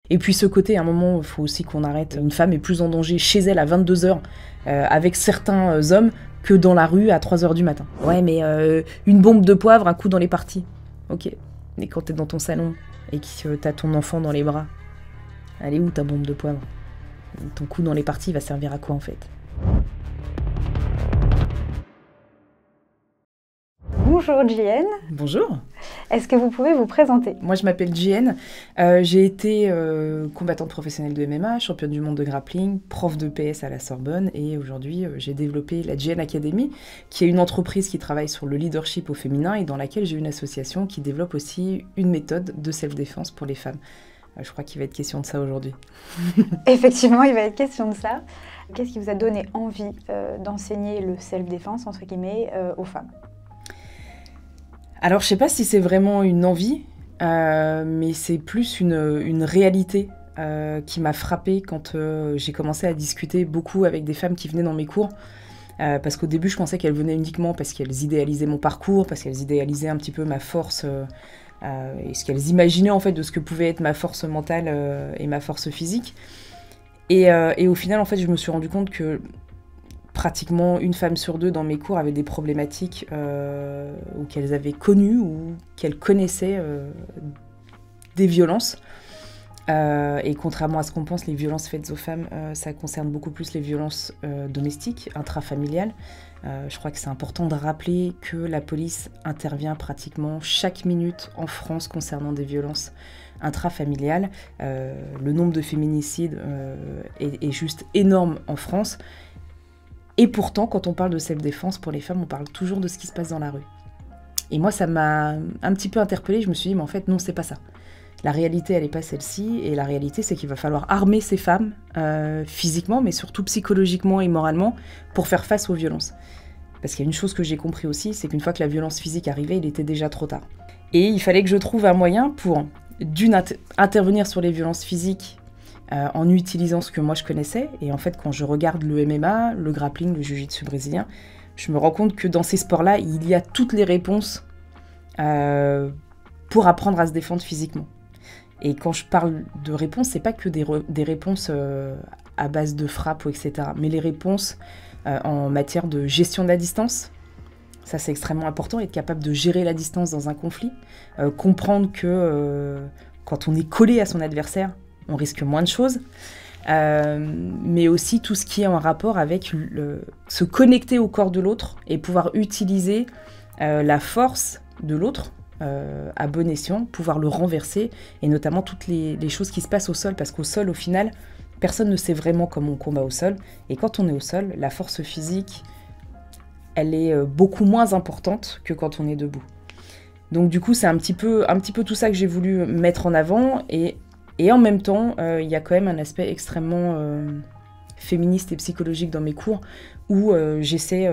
Et puis ce côté, à un moment, il faut aussi qu'on arrête. Une femme est plus en danger chez elle à 22h avec certains hommes que dans la rue à 3h du matin. Ouais, mais une bombe de poivre, un coup dans les parties. Ok, mais quand t'es dans ton salon et que t'as ton enfant dans les bras, elle est où ta bombe de poivre? Ton coup dans les parties va servir à quoi en fait? Bonjour JN. Bonjour. Est-ce que vous pouvez vous présenter? Moi je m'appelle JN, j'ai été combattante professionnelle de MMA, championne du monde de grappling, prof de PS à la Sorbonne et aujourd'hui j'ai développé la JN Academy qui est une entreprise qui travaille sur le leadership au féminin et dans laquelle j'ai une association qui développe aussi une méthode de self-défense pour les femmes. Je crois qu'il va être question de ça aujourd'hui. Effectivement, il va être question de ça. Qu'est-ce qui vous a donné envie d'enseigner le self-défense entre guillemets aux femmes? Alors, je sais pas si c'est vraiment une envie, mais c'est plus une réalité qui m'a frappée quand j'ai commencé à discuter beaucoup avec des femmes qui venaient dans mes cours. Parce qu'au début, je pensais qu'elles venaient uniquement parce qu'elles idéalisaient mon parcours, parce qu'elles idéalisaient un petit peu ma force et ce qu'elles imaginaient en fait de ce que pouvait être ma force mentale et ma force physique. Et au final, en fait, je me suis rendu compte que pratiquement une femme sur deux dans mes cours avait des problématiques ou qu'elles avaient connues ou qu'elles connaissaient des violences. Et contrairement à ce qu'on pense, les violences faites aux femmes, ça concerne beaucoup plus les violences domestiques, intrafamiliales. Je crois que c'est important de rappeler que la police intervient pratiquement chaque minute en France concernant des violences intrafamiliales. Le nombre de féminicides est juste énorme en France. Et pourtant, quand on parle de self-défense pour les femmes, on parle toujours de ce qui se passe dans la rue. Et moi, ça m'a un petit peu interpellée. Je me suis dit, mais en fait, non, c'est pas ça. La réalité, elle n'est pas celle-ci. Et la réalité, c'est qu'il va falloir armer ces femmes physiquement, mais surtout psychologiquement et moralement, pour faire face aux violences. Parce qu'il y a une chose que j'ai compris aussi, c'est qu'une fois que la violence physique arrivait, il était déjà trop tard. Et il fallait que je trouve un moyen pour, intervenir sur les violences physiques en utilisant ce que moi je connaissais. Et en fait, quand je regarde le MMA, le grappling, le jiu-jitsu brésilien, je me rends compte que dans ces sports-là, il y a toutes les réponses pour apprendre à se défendre physiquement. Et quand je parle de réponses, c'est pas que des réponses à base de frappe ou etc. Mais les réponses en matière de gestion de la distance. Ça, c'est extrêmement important, être capable de gérer la distance dans un conflit. Comprendre que quand on est collé à son adversaire, on risque moins de choses, mais aussi tout ce qui est en rapport avec se connecter au corps de l'autre et pouvoir utiliser la force de l'autre à bon escient, pouvoir le renverser, et notamment toutes les choses qui se passent au sol, parce qu'au sol, au final, personne ne sait vraiment comment on combat au sol, et quand on est au sol, la force physique, elle est beaucoup moins importante que quand on est debout. Donc du coup, c'est un petit peu tout ça que j'ai voulu mettre en avant, et en même temps, il y a quand même un aspect extrêmement féministe et psychologique dans mes cours où j'essaie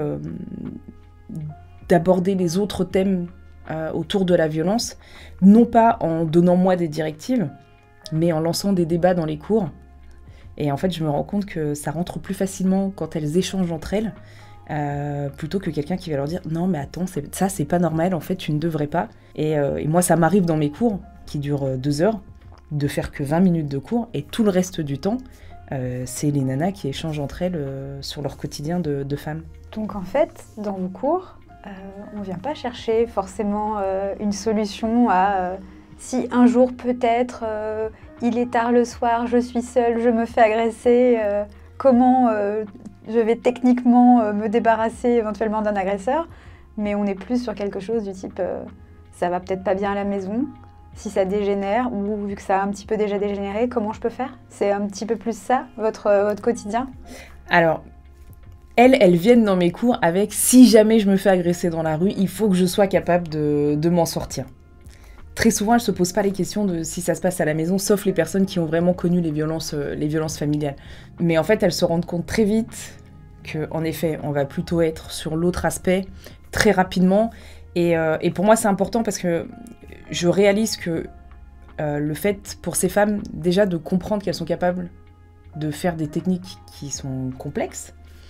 d'aborder les autres thèmes autour de la violence, non pas en donnant moi des directives, mais en lançant des débats dans les cours. Et en fait, je me rends compte que ça rentre plus facilement quand elles échangent entre elles, plutôt que quelqu'un qui va leur dire « Non, mais attends, ça, c'est pas normal, en fait, tu ne devrais pas. » Et moi, ça m'arrive dans mes cours, qui durent 2 heures, de faire que 20 minutes de cours, et tout le reste du temps, c'est les nanas qui échangent entre elles sur leur quotidien de femmes. Donc en fait, dans vos cours, on ne vient pas chercher forcément une solution à si un jour peut-être, il est tard le soir, je suis seule, je me fais agresser, comment je vais techniquement me débarrasser éventuellement d'un agresseur, mais on est plus sur quelque chose du type ça va peut-être pas bien à la maison. Si ça dégénère, ou vu que ça a un petit peu déjà dégénéré, comment je peux faire? C'est un petit peu plus ça, votre quotidien? Alors, elles viennent dans mes cours avec « si jamais je me fais agresser dans la rue, il faut que je sois capable de m'en sortir ». Très souvent, elles ne se posent pas les questions de si ça se passe à la maison, sauf les personnes qui ont vraiment connu les violences familiales. Mais en fait, elles se rendent compte très vite qu'en effet, on va plutôt être sur l'autre aspect très rapidement. Et pour moi, c'est important parce que je réalise que le fait pour ces femmes, déjà de comprendre qu'elles sont capables de faire des techniques qui sont complexes,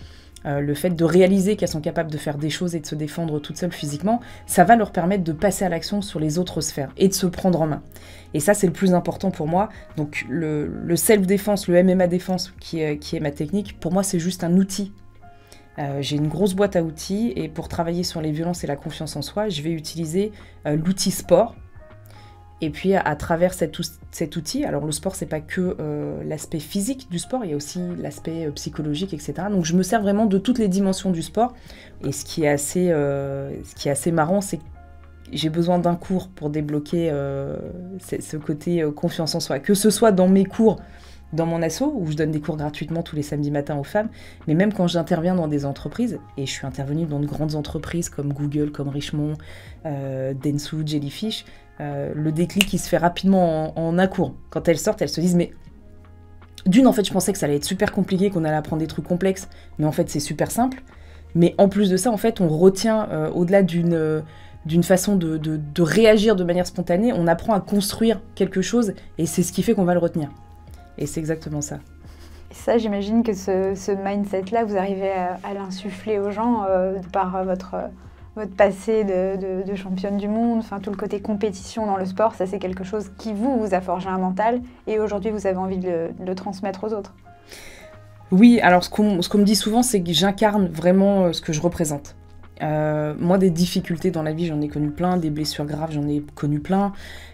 le fait de réaliser qu'elles sont capables de faire des choses et de se défendre toutes seules physiquement, ça va leur permettre de passer à l'action sur les autres sphères et de se prendre en main. Et ça, c'est le plus important pour moi. Donc le self-défense, le MMA défense, qui est ma technique, pour moi, c'est juste un outil. J'ai une grosse boîte à outils et pour travailler sur les violences et la confiance en soi, je vais utiliser l'outil sport. Et puis à travers cet outil, alors le sport c'est pas que l'aspect physique du sport, il y a aussi l'aspect psychologique, etc. Donc je me sers vraiment de toutes les dimensions du sport. Et ce qui est assez marrant, c'est que j'ai besoin d'un cours pour débloquer ce côté confiance en soi. Que ce soit dans mes cours, dans mon asso, où je donne des cours gratuitement tous les samedis matins aux femmes, mais même quand j'interviens dans des entreprises, et je suis intervenue dans de grandes entreprises comme Google, comme Richemont, Dentsu, Jellyfish, le déclic il se fait rapidement en un cours. Quand elles sortent, elles se disent mais d'une, en fait je pensais que ça allait être super compliqué, qu'on allait apprendre des trucs complexes, mais en fait c'est super simple. Mais en plus de ça, en fait on retient au-delà d'une façon de réagir de manière spontanée, on apprend à construire quelque chose et c'est ce qui fait qu'on va le retenir. Et c'est exactement ça. Et ça, j'imagine que ce mindset-là, vous arrivez à l'insuffler aux gens par votre passé de championne du monde, enfin tout le côté compétition dans le sport, ça c'est quelque chose qui vous a forgé un mental et aujourd'hui vous avez envie de le transmettre aux autres. Oui, alors ce qu'on me dit souvent, c'est que j'incarne vraiment ce que je représente. Moi, des difficultés dans la vie, j'en ai connu plein, des blessures graves, j'en ai connu plein,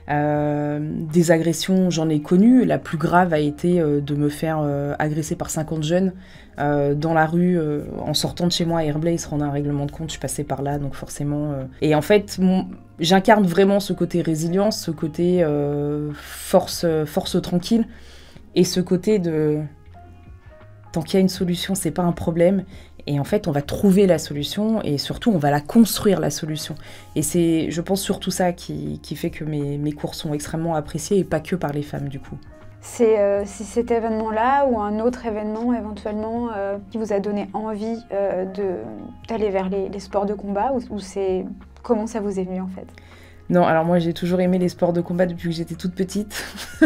des agressions, j'en ai connu. La plus grave a été de me faire agresser par 50 jeunes dans la rue, en sortant de chez moi à Herblay, ils se rendaient un règlement de compte, je passais par là, donc forcément... Et en fait, j'incarne vraiment ce côté résilience, ce côté force tranquille, et ce côté de... Tant qu'il y a une solution, c'est pas un problème. Et en fait, on va trouver la solution et surtout, on va la construire, la solution. Et c'est, je pense, surtout ça qui fait que mes cours sont extrêmement appréciés et pas que par les femmes, du coup. C'est cet événement-là ou un autre événement, éventuellement, qui vous a donné envie d'aller vers les sports de combat ou c'est... Comment ça vous est venu, en fait ? Non, alors moi, j'ai toujours aimé les sports de combat depuis que j'étais toute petite.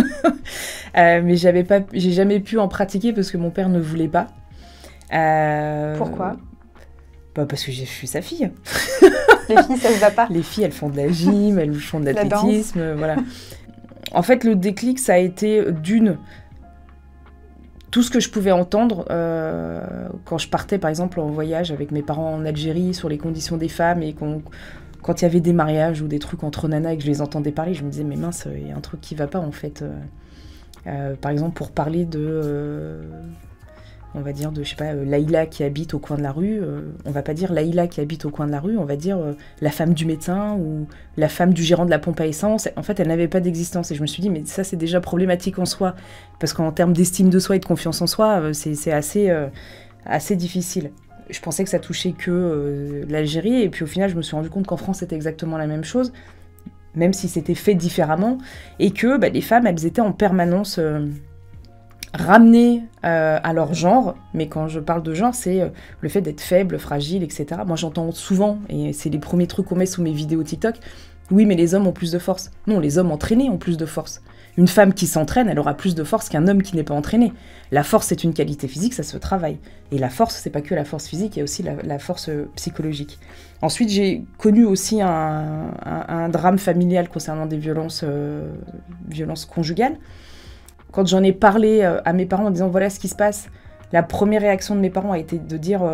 Mais j'ai jamais pu en pratiquer parce que mon père ne voulait pas. Pourquoi ? Parce que je suis sa fille. Les filles, ça se va pas. Les filles, elles font de la gym, elles font de l'athlétisme, voilà. En fait, le déclic, ça a été tout ce que je pouvais entendre quand je partais, par exemple, en voyage avec mes parents en Algérie sur les conditions des femmes et quand il y avait des mariages ou des trucs entre nanas et que je les entendais parler, je me disais, mais mince, il y a un truc qui va pas, en fait. Par exemple, pour parler on va dire je sais pas, Laïla qui habite au coin de la rue, on va pas dire Laïla qui habite au coin de la rue, on va dire la femme du médecin ou la femme du gérant de la pompe à essence. En fait, elle n'avait pas d'existence et je me suis dit, mais ça c'est déjà problématique en soi, parce qu'en termes d'estime de soi et de confiance en soi, c'est assez difficile. Je pensais que ça touchait que l'Algérie et puis au final, je me suis rendu compte qu'en France, c'était exactement la même chose, même si c'était fait différemment, et que les femmes, elles étaient en permanence ramenées à leur genre, mais quand je parle de genre, c'est le fait d'être faible, fragile, etc. Moi, j'entends souvent, et c'est les premiers trucs qu'on met sous mes vidéos TikTok, oui, mais les hommes ont plus de force. Non, les hommes entraînés ont plus de force. Une femme qui s'entraîne, elle aura plus de force qu'un homme qui n'est pas entraîné. La force, c'est une qualité physique, ça se travaille. Et la force, c'est pas que la force physique, il y a aussi la force psychologique. Ensuite, j'ai connu aussi un drame familial concernant des violences conjugales. Quand j'en ai parlé à mes parents en disant « voilà ce qui se passe », la première réaction de mes parents a été de dire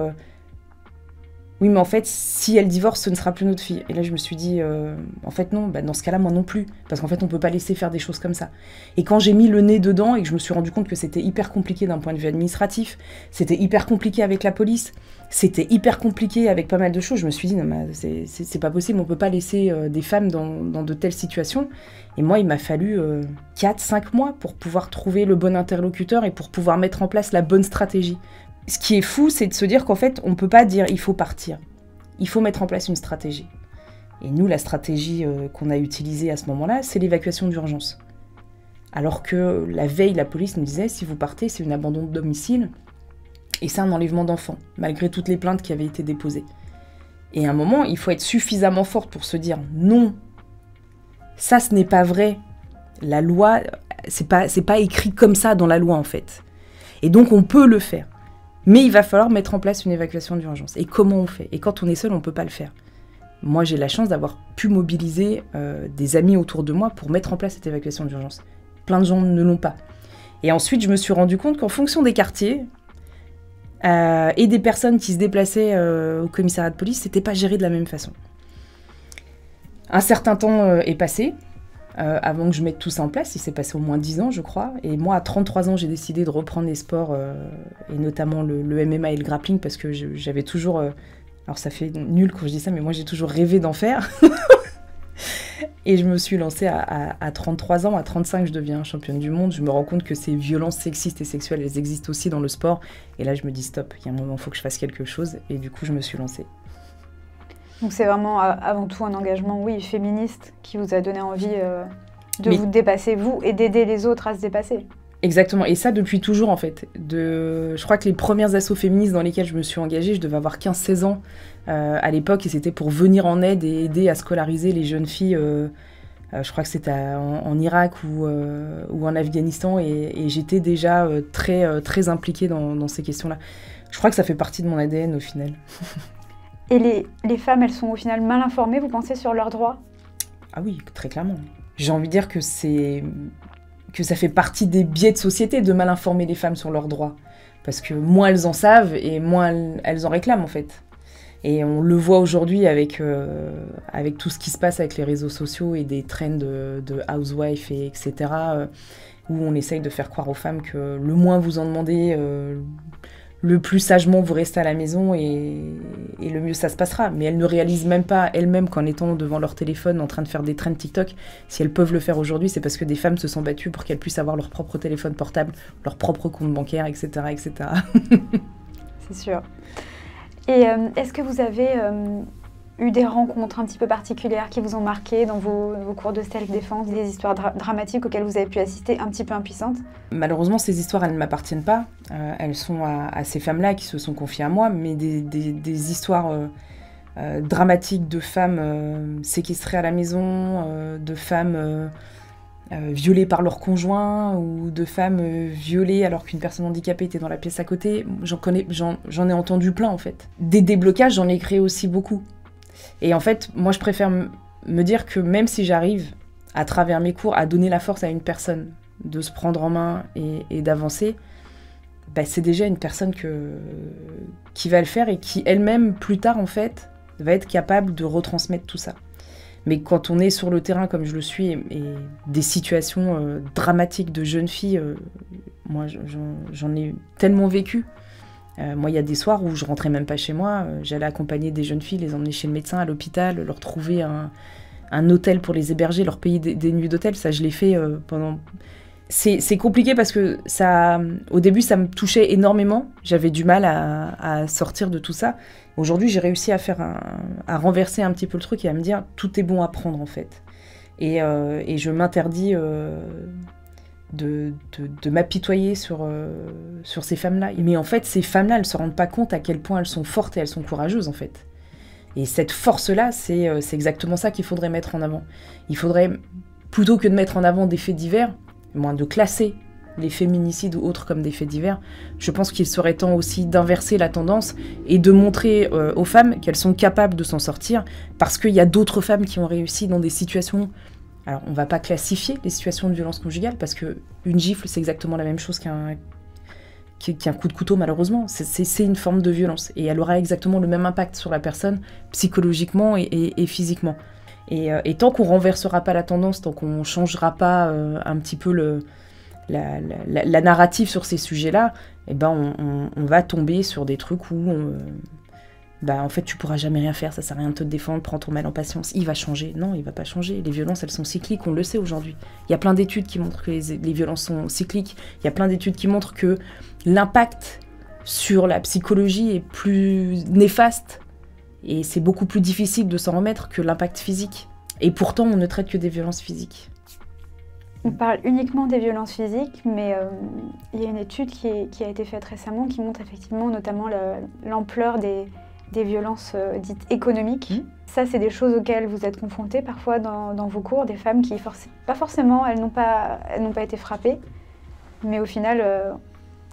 oui, mais en fait, si elle divorce, ce ne sera plus notre fille. Et là, je me suis dit, en fait, non, dans ce cas-là, moi non plus. Parce qu'en fait, on peut pas laisser faire des choses comme ça. Et quand j'ai mis le nez dedans et que je me suis rendu compte que c'était hyper compliqué d'un point de vue administratif, c'était hyper compliqué avec la police, c'était hyper compliqué avec pas mal de choses, je me suis dit, non, mais c'est pas possible, on peut pas laisser des femmes dans de telles situations. Et moi, il m'a fallu 4-5 mois pour pouvoir trouver le bon interlocuteur et pour pouvoir mettre en place la bonne stratégie. Ce qui est fou, c'est de se dire qu'en fait, on ne peut pas dire « il faut partir ». Il faut mettre en place une stratégie. Et nous, la stratégie qu'on a utilisée à ce moment-là, c'est l'évacuation d'urgence. Alors que la veille, la police nous disait « si vous partez, c'est une abandon de domicile et c'est un enlèvement d'enfants », malgré toutes les plaintes qui avaient été déposées. Et à un moment, il faut être suffisamment forte pour se dire « non, ça, ce n'est pas vrai. La loi, c'est pas écrit comme ça dans la loi, en fait. Et donc, on peut le faire. » Mais il va falloir mettre en place une évacuation d'urgence. Et comment on fait? Et quand on est seul, on ne peut pas le faire. Moi, j'ai la chance d'avoir pu mobiliser des amis autour de moi pour mettre en place cette évacuation d'urgence. Plein de gens ne l'ont pas. Et ensuite, je me suis rendu compte qu'en fonction des quartiers et des personnes qui se déplaçaient au commissariat de police, c'était pas géré de la même façon. Un certain temps est passé avant que je mette tout ça en place. Il s'est passé au moins 10 ans, je crois. Et moi, à 33 ans, j'ai décidé de reprendre les sports, et notamment le MMA et le grappling, parce que j'avais toujours... alors ça fait nul quand je dis ça, mais moi j'ai toujours rêvé d'en faire. Et je me suis lancée à 33 ans. À 35, je deviens championne du monde. Je me rends compte que ces violences sexistes et sexuelles, elles existent aussi dans le sport. Et là, je me dis stop, il y a un moment, il faut que je fasse quelque chose. Et du coup, je me suis lancée. Donc c'est vraiment avant tout un engagement, oui, féministe qui vous a donné envie de vous dépasser, vous, et d'aider les autres à se dépasser. Exactement, et ça depuis toujours en fait. Je crois que les premières assos féministes dans lesquelles je me suis engagée, je devais avoir 15-16 ans à l'époque, et c'était pour venir en aide et aider à scolariser les jeunes filles. Je crois que c'était en Irak ou en Afghanistan, et j'étais déjà très impliquée dans ces questions-là. Je crois que ça fait partie de mon ADN au final. Et les femmes, elles sont au final mal informées, vous pensez, sur leurs droits? Ah oui, très clairement. J'ai envie de dire que ça fait partie des biais de société de mal informer les femmes sur leurs droits. Parce que moins elles en savent et moins elles en réclament en fait. Et on le voit aujourd'hui avec tout ce qui se passe avec les réseaux sociaux et des trends de housewife, etc. Où on essaye de faire croire aux femmes que le moins vous en demandez, le plus sagement vous restez à la maison et le mieux ça se passera. Mais elles ne réalisent même pas elles-mêmes qu'en étant devant leur téléphone en train de faire des trends TikTok, si elles peuvent le faire aujourd'hui, c'est parce que des femmes se sont battues pour qu'elles puissent avoir leur propre téléphone portable, leur propre compte bancaire, etc. etc. C'est sûr. Et est-ce que vous avez eu des rencontres un petit peu particulières qui vous ont marqué dans vos cours de self-défense, des histoires dramatiques auxquelles vous avez pu assister, un petit peu impuissantes? Malheureusement, ces histoires, elles ne m'appartiennent pas. Elles sont à ces femmes-là qui se sont confiées à moi, mais des histoires dramatiques de femmes séquestrées à la maison, de femmes violées par leur conjoint, ou de femmes violées alors qu'une personne handicapée était dans la pièce à côté. J'en ai entendu plein, en fait. Des déblocages, j'en ai créé aussi beaucoup. Et en fait, moi, je préfère me dire que même si j'arrive, à travers mes cours, à donner la force à une personne de se prendre en main et d'avancer, bah, c'est déjà une personne qui va le faire et qui, elle-même, plus tard, en fait, va être capable de retransmettre tout ça. Mais quand on est sur le terrain, comme je le suis, et des situations dramatiques de jeunes filles, moi, j'en ai tellement vécu. Moi, il y a des soirs où je rentrais même pas chez moi, j'allais accompagner des jeunes filles, les emmener chez le médecin, à l'hôpital, leur trouver un hôtel pour les héberger, leur payer des nuits d'hôtel. Ça, je l'ai fait pendant... C'est compliqué parce que au début, ça me touchait énormément. J'avais du mal à sortir de tout ça. Aujourd'hui, j'ai réussi à renverser un petit peu le truc et à me dire tout est bon à prendre en fait. Et je m'interdis de m'apitoyer sur ces femmes-là. Mais en fait, ces femmes-là, elles ne se rendent pas compte à quel point elles sont fortes et elles sont courageuses, en fait. Et cette force-là, c'est exactement ça qu'il faudrait mettre en avant. Il faudrait, plutôt que de mettre en avant des faits divers, moins de classer les féminicides ou autres comme des faits divers, je pense qu'il serait temps aussi d'inverser la tendance et de montrer aux femmes qu'elles sont capables de s'en sortir, parce qu'il y a d'autres femmes qui ont réussi dans des situations... Alors, on ne va pas classifier les situations de violence conjugale, parce qu'une gifle, c'est exactement la même chose qu'un coup de couteau, malheureusement. C'est une forme de violence, et elle aura exactement le même impact sur la personne, psychologiquement et physiquement. Et tant qu'on ne renversera pas la tendance, tant qu'on ne changera pas un petit peu la narrative sur ces sujets-là, eh ben on va tomber sur des trucs où... en fait, tu pourras jamais rien faire, ça sert à rien de te défendre, prends ton mal en patience, il va changer. Non, il va pas changer. Les violences, elles sont cycliques, on le sait aujourd'hui. Il y a plein d'études qui montrent que les violences sont cycliques. Il y a plein d'études qui montrent que l'impact sur la psychologie est plus néfaste et c'est beaucoup plus difficile de s'en remettre que l'impact physique. Et pourtant, on ne traite que des violences physiques. On parle uniquement des violences physiques, mais il y a une étude qui a été faite récemment qui montre effectivement notamment l'ampleur des violences dites économiques. Ça, c'est des choses auxquelles vous êtes confrontés parfois dans vos cours, des femmes qui, pas forcément, elles n'ont pas été frappées, mais au final,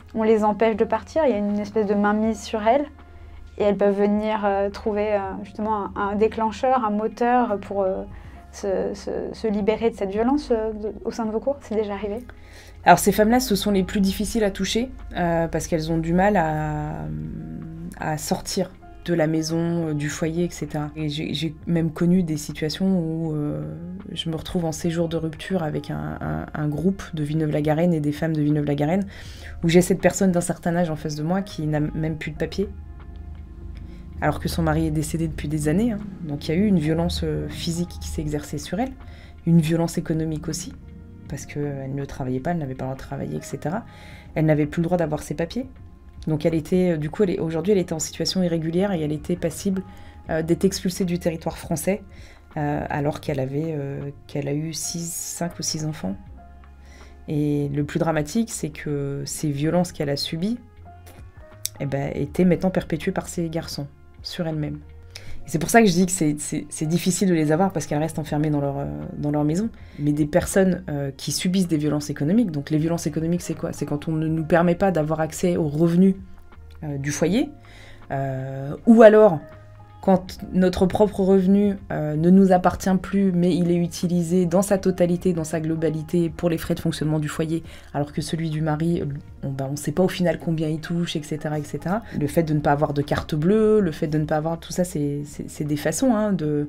on les empêche de partir, il y a une espèce de mainmise sur elles. Et elles peuvent venir trouver justement un déclencheur, un moteur pour se libérer de cette violence au sein de vos cours. C'est déjà arrivé? Alors ces femmes-là, ce sont les plus difficiles à toucher parce qu'elles ont du mal à sortir de la maison, du foyer, etc. Et j'ai même connu des situations où je me retrouve en séjour de rupture avec un groupe de Villeneuve-la-Garenne et des femmes de Villeneuve-la-Garenne, où j'ai cette personne d'un certain âge en face de moi qui n'a même plus de papier, alors que son mari est décédé depuis des années. Donc il y a eu une violence physique qui s'est exercée sur elle, une violence économique aussi, parce qu'elle ne travaillait pas, elle n'avait pas le droit de travailler, etc. Elle n'avait plus le droit d'avoir ses papiers. Donc elle était, du coup, aujourd'hui, elle était en situation irrégulière et elle était passible d'être expulsée du territoire français, alors qu'elle a eu 5 ou 6 enfants. Et le plus dramatique, c'est que ces violences qu'elle a subies étaient maintenant perpétuées par ces garçons, sur elle-même. Et c'est pour ça que je dis que c'est difficile de les avoir parce qu'elles restent enfermées dans leur maison. Mais des personnes qui subissent des violences économiques, donc les violences économiques, c'est quoi? C'est quand on ne nous permet pas d'avoir accès aux revenus du foyer, ou alors quand notre propre revenu ne nous appartient plus, mais il est utilisé dans sa totalité, dans sa globalité, pour les frais de fonctionnement du foyer, alors que celui du mari, on ne sait pas au final combien il touche, etc., etc. Le fait de ne pas avoir de carte bleue, le fait de ne pas avoir... Tout ça, c'est des façons de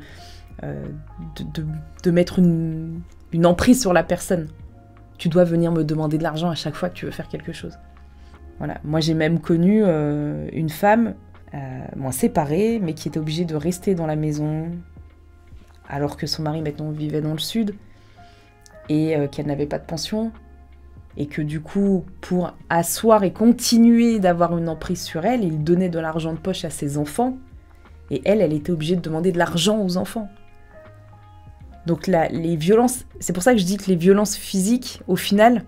mettre une emprise sur la personne. Tu dois venir me demander de l'argent à chaque fois que tu veux faire quelque chose. Voilà. Moi, j'ai même connu une femme... séparée, mais qui était obligée de rester dans la maison alors que son mari maintenant vivait dans le sud et qu'elle n'avait pas de pension et que du coup, pour asseoir et continuer d'avoir une emprise sur elle, il donnait de l'argent de poche à ses enfants et elle était obligée de demander de l'argent aux enfants. Donc les violences, c'est pour ça que je dis que les violences physiques, au final,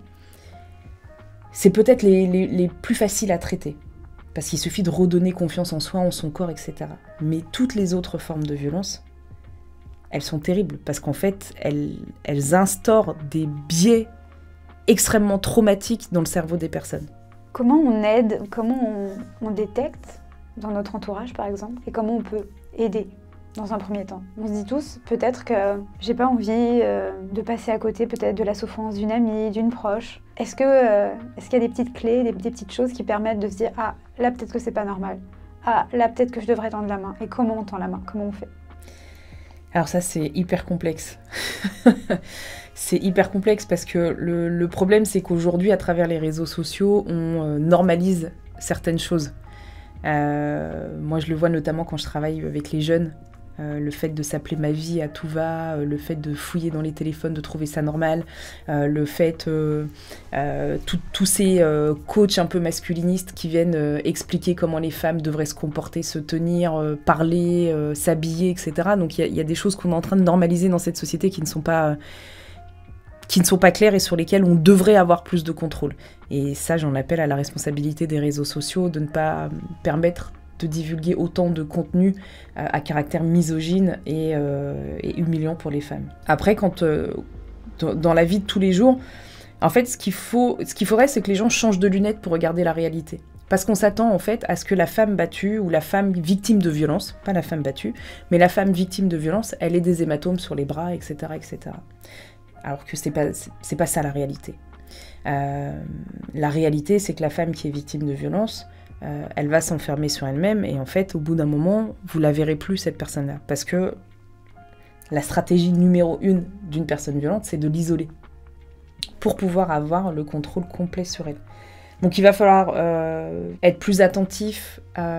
c'est peut-être les plus faciles à traiter. Parce qu'il suffit de redonner confiance en soi, en son corps, etc. Mais toutes les autres formes de violence, elles sont terribles. Parce qu'en fait, elles instaurent des biais extrêmement traumatiques dans le cerveau des personnes. Comment on aide, comment on détecte dans notre entourage, par exemple, et comment on peut aider dans un premier temps? On se dit tous, peut-être que j'ai pas envie de passer à côté peut-être de la souffrance d'une amie, d'une proche. Est-ce qu'il y a des petites clés, des petites choses qui permettent de se dire « Ah, là peut-être que c'est pas normal. Ah, là peut-être que je devrais tendre la main. » Et comment on tend la main? Comment on fait? Alors ça, c'est hyper complexe. C'est hyper complexe parce que le problème, c'est qu'aujourd'hui, à travers les réseaux sociaux, on normalise certaines choses. Moi, je le vois notamment quand je travaille avec les jeunes. Le fait de s'appeler ma vie à tout va, le fait de fouiller dans les téléphones, de trouver ça normal, le fait, tous ces coachs un peu masculinistes qui viennent expliquer comment les femmes devraient se comporter, se tenir, parler, s'habiller, etc. Donc il y a des choses qu'on est en train de normaliser dans cette société qui ne sont pas claires et sur lesquelles on devrait avoir plus de contrôle. Et ça, j'en appelle à la responsabilité des réseaux sociaux de ne pas permettre de divulguer autant de contenu à caractère misogyne et humiliant pour les femmes. Après, quand dans la vie de tous les jours, en fait, ce qu'il faudrait, c'est que les gens changent de lunettes pour regarder la réalité. Parce qu'on s'attend en fait à ce que la femme battue ou la femme victime de violence, pas la femme battue, mais la femme victime de violence, elle ait des hématomes sur les bras, etc., etc. Alors que c'est pas ça la réalité. La réalité, c'est que la femme qui est victime de violence, elle va s'enfermer sur elle-même et en fait, au bout d'un moment, vous la verrez plus, cette personne-là. Parce que la stratégie numéro 1 d'une personne violente, c'est de l'isoler pour pouvoir avoir le contrôle complet sur elle. Donc il va falloir être plus attentif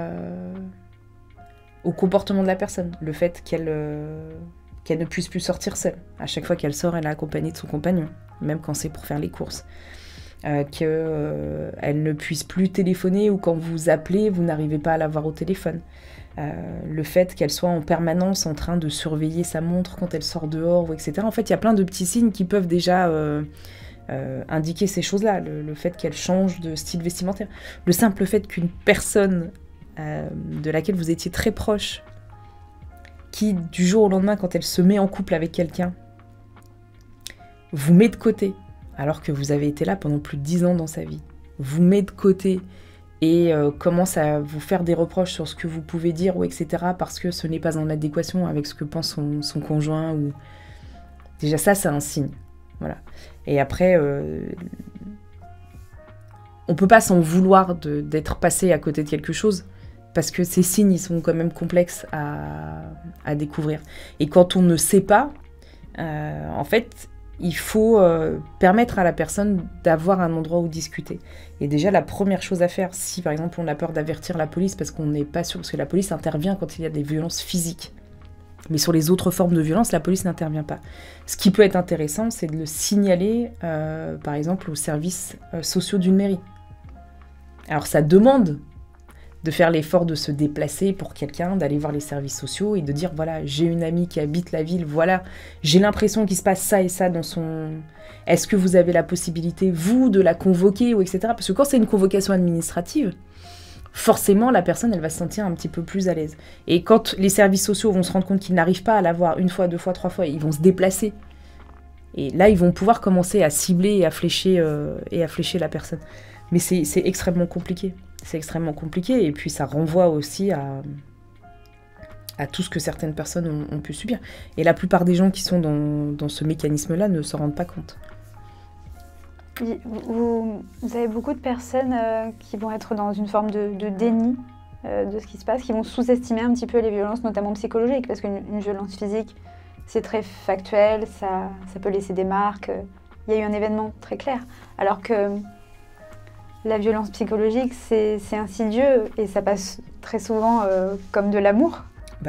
au comportement de la personne. Le fait qu'elle ne puisse plus sortir seule. À chaque fois qu'elle sort, elle est accompagnée de son compagnon, même quand c'est pour faire les courses. Qu'elle ne puisse plus téléphoner ou quand vous appelez, vous n'arrivez pas à la voir au téléphone. Le fait qu'elle soit en permanence en train de surveiller sa montre quand elle sort dehors, etc. En fait, il y a plein de petits signes qui peuvent déjà indiquer ces choses-là. Le fait qu'elle change de style vestimentaire. Le simple fait qu'une personne de laquelle vous étiez très proche, qui du jour au lendemain, quand elle se met en couple avec quelqu'un, vous met de côté, alors que vous avez été là pendant plus de 10 ans dans sa vie. vous met de côté et commence à vous faire des reproches sur ce que vous pouvez dire, ou etc., parce que ce n'est pas en adéquation avec ce que pense son conjoint, ou... Déjà ça, c'est un signe. Voilà. Et après, on peut pas s'en vouloir d'être passé à côté de quelque chose, parce que ces signes, ils sont quand même complexes à découvrir. Et quand on ne sait pas, en fait, il faut permettre à la personne d'avoir un endroit où discuter. Et déjà, la première chose à faire, si par exemple on a peur d'avertir la police parce qu'on n'est pas sûr, parce que la police intervient quand il y a des violences physiques. Mais sur les autres formes de violence, la police n'intervient pas. Ce qui peut être intéressant, c'est de le signaler, par exemple, aux services sociaux d'une mairie. Alors ça demande de faire l'effort de se déplacer pour quelqu'un, d'aller voir les services sociaux et de dire, voilà, j'ai une amie qui habite la ville, voilà, j'ai l'impression qu'il se passe ça et ça dans son... Est-ce que vous avez la possibilité, vous, de la convoquer, ou etc. Parce que quand c'est une convocation administrative, forcément, la personne, elle va se sentir un petit peu plus à l'aise. Et quand les services sociaux vont se rendre compte qu'ils n'arrivent pas à la voir une fois, deux fois, trois fois, ils vont se déplacer. Et là, ils vont pouvoir commencer à cibler et à flécher la personne. Mais c'est extrêmement compliqué. C'est extrêmement compliqué. Et puis, ça renvoie aussi à tout ce que certaines personnes ont pu subir. Et la plupart des gens qui sont dans ce mécanisme-là ne s'en rendent pas compte. Vous avez beaucoup de personnes qui vont être dans une forme de déni de ce qui se passe, qui vont sous-estimer un petit peu les violences, notamment psychologiques, parce qu'une violence physique, c'est très factuel, ça peut laisser des marques, il y a eu un événement très clair. Alors que la violence psychologique, c'est insidieux et ça passe très souvent comme de l'amour.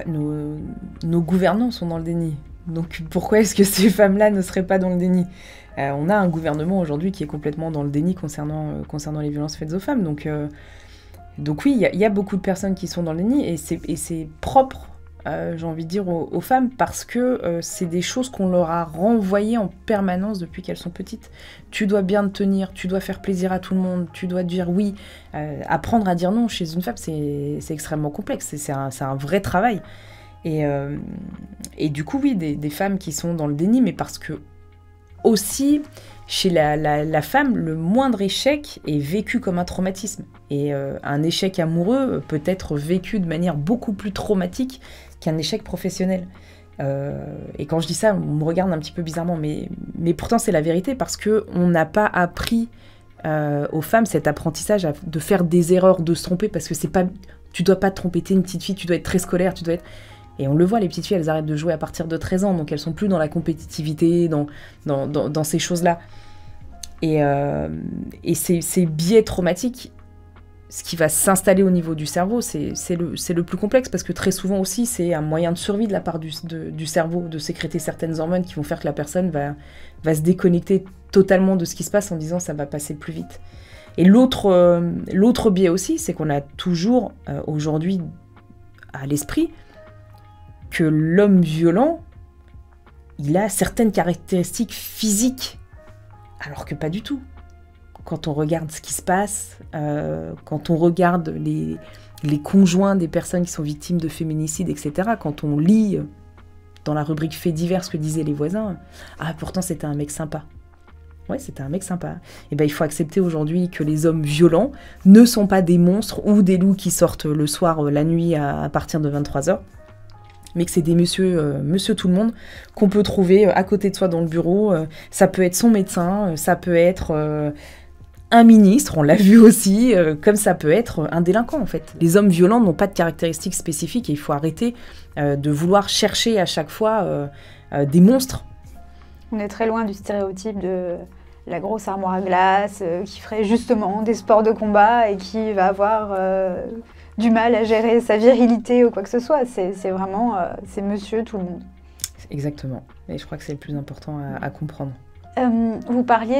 Nos gouvernants sont dans le déni. Donc pourquoi est-ce que ces femmes-là ne seraient pas dans le déni ? On a un gouvernement aujourd'hui qui est complètement dans le déni concernant les violences faites aux femmes. Donc oui, il y a beaucoup de personnes qui sont dans le déni et c'est propre, j'ai envie de dire, aux femmes parce que c'est des choses qu'on leur a renvoyées en permanence depuis qu'elles sont petites. Tu dois bien te tenir, tu dois faire plaisir à tout le monde, tu dois dire oui. Apprendre à dire non chez une femme, c'est extrêmement complexe, c'est un vrai travail. Et du coup, oui, des femmes qui sont dans le déni, mais parce que aussi, chez la femme, le moindre échec est vécu comme un traumatisme. Et un échec amoureux peut être vécu de manière beaucoup plus traumatique qu'un échec professionnel. Et quand je dis ça, on me regarde un petit peu bizarrement, mais pourtant c'est la vérité, parce qu'on n'a pas appris aux femmes cet apprentissage de faire des erreurs, de se tromper, parce que c'est pas, tu dois pas te tromper, t'es une petite fille, tu dois être très scolaire, tu dois être... Et on le voit, les petites filles, elles arrêtent de jouer à partir de 13 ans, donc elles sont plus dans la compétitivité, dans ces choses-là. Et ces biais traumatiques, ce qui va s'installer au niveau du cerveau, c'est le plus complexe, parce que très souvent aussi, c'est un moyen de survie de la part du cerveau, de sécréter certaines hormones qui vont faire que la personne va se déconnecter totalement de ce qui se passe en disant « ça va passer plus vite ». Et l'autre biais aussi, c'est qu'on a toujours aujourd'hui à l'esprit que l'homme violent, il a certaines caractéristiques physiques, alors que pas du tout. Quand on regarde ce qui se passe, quand on regarde les conjoints des personnes qui sont victimes de féminicide, etc., quand on lit dans la rubrique faits divers ce que disaient les voisins, ah pourtant c'était un mec sympa. Ouais, c'était un mec sympa. Et ben il faut accepter aujourd'hui que les hommes violents ne sont pas des monstres ou des loups qui sortent le soir, la nuit à partir de 23h. Mais que c'est des monsieur tout le monde qu'on peut trouver à côté de soi dans le bureau. Ça peut être son médecin, ça peut être un ministre, on l'a vu aussi, comme ça peut être un délinquant en fait. Les hommes violents n'ont pas de caractéristiques spécifiques et il faut arrêter de vouloir chercher à chaque fois des monstres. On est très loin du stéréotype de la grosse armoire à glace qui ferait justement des sports de combat et qui va avoir... du mal à gérer sa virilité ou quoi que ce soit. C'est vraiment, c'est monsieur tout le monde. Exactement. Et je crois que c'est le plus important à comprendre. Vous parliez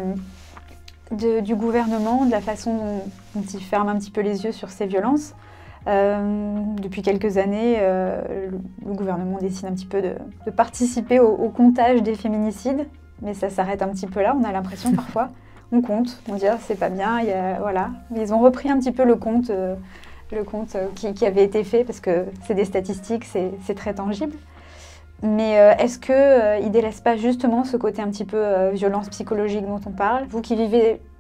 du gouvernement, de la façon dont il ferme un petit peu les yeux sur ces violences. Depuis quelques années, le gouvernement décide un petit peu de participer au comptage des féminicides, mais ça s'arrête un petit peu là, on a l'impression parfois. On compte, on dit ah, c'est pas bien, voilà. Ils ont repris un petit peu le compte qui avait été fait, parce que c'est des statistiques, c'est très tangible. Mais est-ce qu'il ne délaisse pas justement ce côté un petit peu violence psychologique dont on parle? Vous qui vivez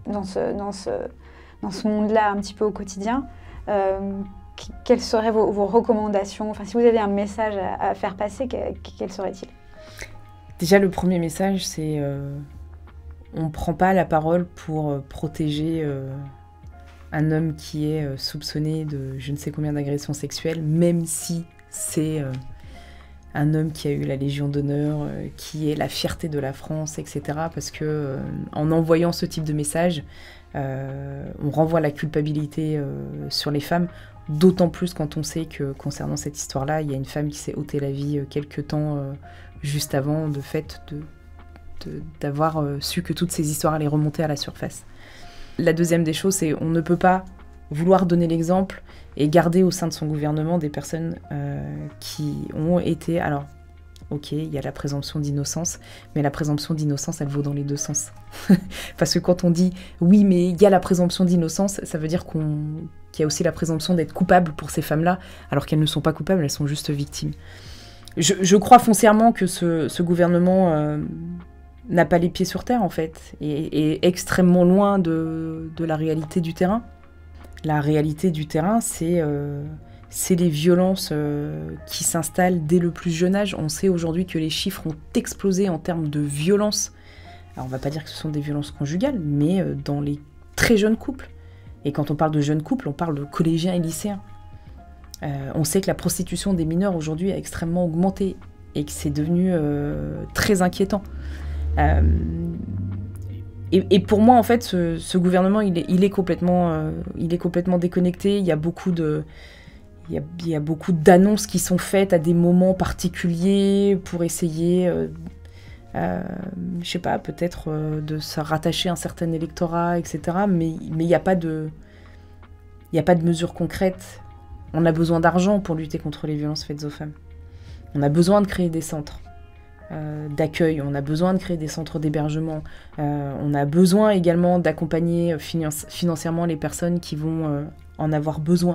dans ce monde-là un petit peu au quotidien, quelles seraient vos recommandations? Enfin, si vous avez un message à faire passer, quel serait-il? Déjà, le premier message, c'est on ne prend pas la parole pour protéger un homme qui est soupçonné de je ne sais combien d'agressions sexuelles, même si c'est un homme qui a eu la Légion d'honneur, qui est la fierté de la France, etc. Parce que en envoyant ce type de message, on renvoie la culpabilité sur les femmes, d'autant plus quand on sait que concernant cette histoire-là, il y a une femme qui s'est ôté la vie quelques temps juste avant, de fait d'avoir su que toutes ces histoires allaient remonter à la surface. La deuxième des choses, c'est on ne peut pas vouloir donner l'exemple et garder au sein de son gouvernement des personnes qui ont été... Alors, ok, il y a la présomption d'innocence, mais la présomption d'innocence, elle vaut dans les deux sens. Parce que quand on dit « oui, mais il y a la présomption d'innocence », ça veut dire qu'il y a aussi la présomption d'être coupable pour ces femmes-là, alors qu'elles ne sont pas coupables, elles sont juste victimes. Je crois foncièrement que ce gouvernement n'a pas les pieds sur terre, en fait, et est extrêmement loin de la réalité du terrain. La réalité du terrain, c'est les violences qui s'installent dès le plus jeune âge. On sait aujourd'hui que les chiffres ont explosé en termes de violences. Alors, on ne va pas dire que ce sont des violences conjugales, mais dans les très jeunes couples. Et quand on parle de jeunes couples, on parle de collégiens et lycéens. On sait que la prostitution des mineurs aujourd'hui a extrêmement augmenté et que c'est devenu très inquiétant. Et pour moi, en fait, ce gouvernement, il est complètement déconnecté. Il y a beaucoup d'annonces qui sont faites à des moments particuliers pour essayer, je sais pas, peut-être de se rattacher à un certain électorat, etc. Mais il n'y a pas de mesures concrètes. On a besoin d'argent pour lutter contre les violences faites aux femmes. On a besoin de créer des centres d'accueil, on a besoin de créer des centres d'hébergement, on a besoin également d'accompagner financièrement les personnes qui vont en avoir besoin.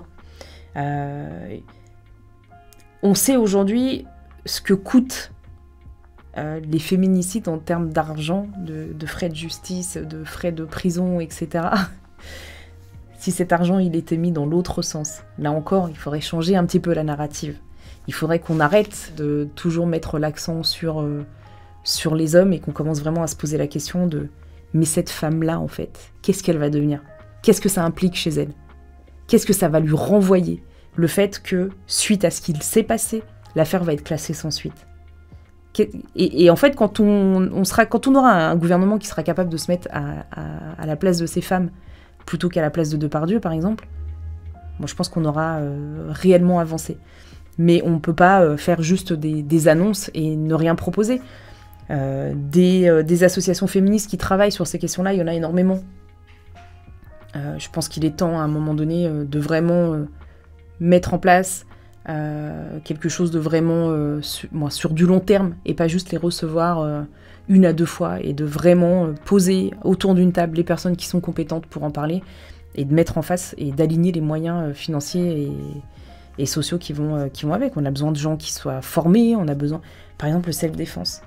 On sait aujourd'hui ce que coûtent les féminicides en termes d'argent, de frais de justice, de frais de prison, etc. Si cet argent il était mis dans l'autre sens, là encore, il faudrait changer un petit peu la narrative. Il faudrait qu'on arrête de toujours mettre l'accent sur les hommes et qu'on commence vraiment à se poser la question de « mais cette femme-là, en fait, qu'est-ce qu'elle va devenir? Qu'est-ce que ça implique chez elle? Qu'est-ce que ça va lui renvoyer? Le fait que, suite à ce qu'il s'est passé, l'affaire va être classée sans suite. » Et en fait, quand on aura un gouvernement qui sera capable de se mettre à la place de ces femmes plutôt qu'à la place de Depardieu, par exemple, moi, je pense qu'on aura réellement avancé. Mais on ne peut pas faire juste des annonces et ne rien proposer. Des associations féministes qui travaillent sur ces questions-là, il y en a énormément. Je pense qu'il est temps, à un moment donné, de vraiment mettre en place quelque chose de vraiment sur du long terme, et pas juste les recevoir 1 à 2 fois, et de vraiment poser autour d'une table les personnes qui sont compétentes pour en parler, et de mettre en face et d'aligner les moyens financiers et sociaux qui vont avec. On a besoin de gens qui soient formés, on a besoin... Par exemple, le self-défense.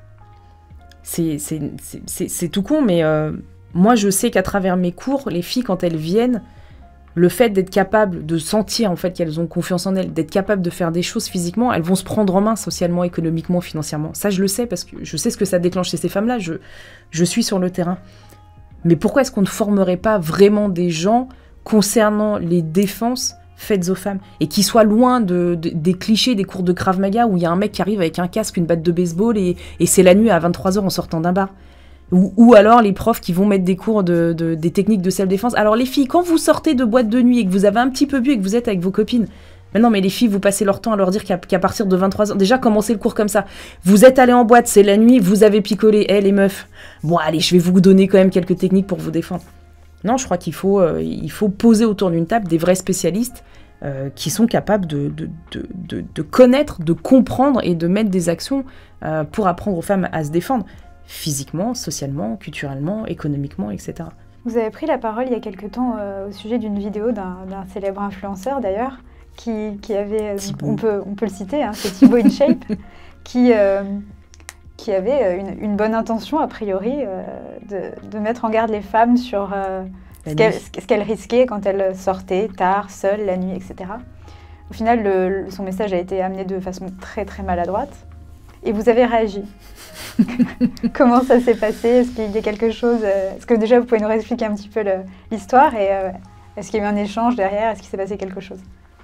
C'est tout con, mais moi, je sais qu'à travers mes cours, les filles, quand elles viennent, le fait d'être capable de sentir en fait qu'elles ont confiance en elles, d'être capable de faire des choses physiquement, elles vont se prendre en main socialement, économiquement, financièrement. Ça, je le sais, parce que je sais ce que ça déclenche chez ces femmes-là. Je suis sur le terrain. Mais pourquoi est-ce qu'on ne formerait pas vraiment des gens concernant les défenses faites aux femmes, et qui soient loin des clichés des cours de Krav Maga où il y a un mec qui arrive avec un casque, une batte de baseball et c'est la nuit à 23h en sortant d'un bar. Ou alors les profs qui vont mettre des cours des techniques de self-défense. Alors les filles, quand vous sortez de boîte de nuit et que vous avez un petit peu bu et que vous êtes avec vos copines, mais non, mais les filles, vous passez leur temps à leur dire qu'à partir de 23h, déjà commencez le cours comme ça. Vous êtes allés en boîte, c'est la nuit, vous avez picolé, les meufs. Bon allez, je vais vous donner quand même quelques techniques pour vous défendre. Non, je crois qu'il faut poser autour d'une table des vrais spécialistes qui sont capables de connaître, de comprendre et de mettre des actions pour apprendre aux femmes à se défendre, physiquement, socialement, culturellement, économiquement, etc. Vous avez pris la parole il y a quelque temps au sujet d'une vidéo d'un célèbre influenceur d'ailleurs, qui avait, on peut le citer, hein, c'est Thibaut InShape, qui qui avait une bonne intention, a priori, de mettre en garde les femmes sur ce qu'elles risquaient quand elles sortaient tard, seules, la nuit, etc. Au final, son message a été amené de façon très très maladroite. Et vous avez réagi. Comment ça s'est passé? Est-ce qu'il y a quelque chose... Est-ce que déjà vous pouvez nous expliquer un petit peu l'histoire et est-ce qu'il y a eu un échange derrière? Est-ce qu'il s'est passé quelque chose?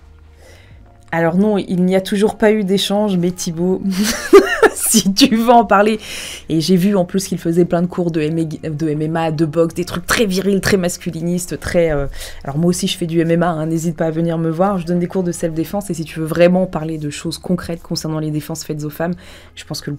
Alors non, il n'y a toujours pas eu d'échange, mais Thibaut, si tu veux en parler. Et j'ai vu en plus qu'il faisait plein de cours de MMA, de boxe, des trucs très virils, très masculinistes, très... Alors moi aussi je fais du MMA, hein, n'hésite pas à venir me voir. Je donne des cours de self-défense et si tu veux vraiment parler de choses concrètes concernant les défenses faites aux femmes, je pense que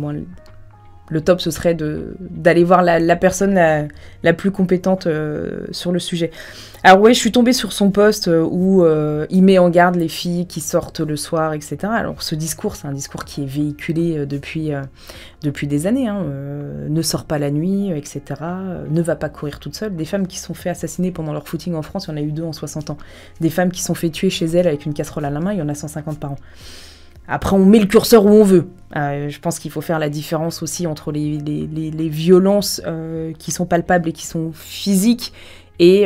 le top, ce serait d'aller voir la personne la plus compétente sur le sujet. Alors ouais, je suis tombée sur son post où il met en garde les filles qui sortent le soir, etc. Alors ce discours, c'est un discours qui est véhiculé depuis des années. Hein. Ne sors pas la nuit, etc. Ne va pas courir toute seule. Des femmes qui se sont fait assassiner pendant leur footing en France, il y en a eu 2 en 60 ans. Des femmes qui se sont fait tuer chez elles avec une casserole à la main, il y en a 150 par an. Après, on met le curseur où on veut. Je pense qu'il faut faire la différence aussi entre les violences qui sont palpables et qui sont physiques et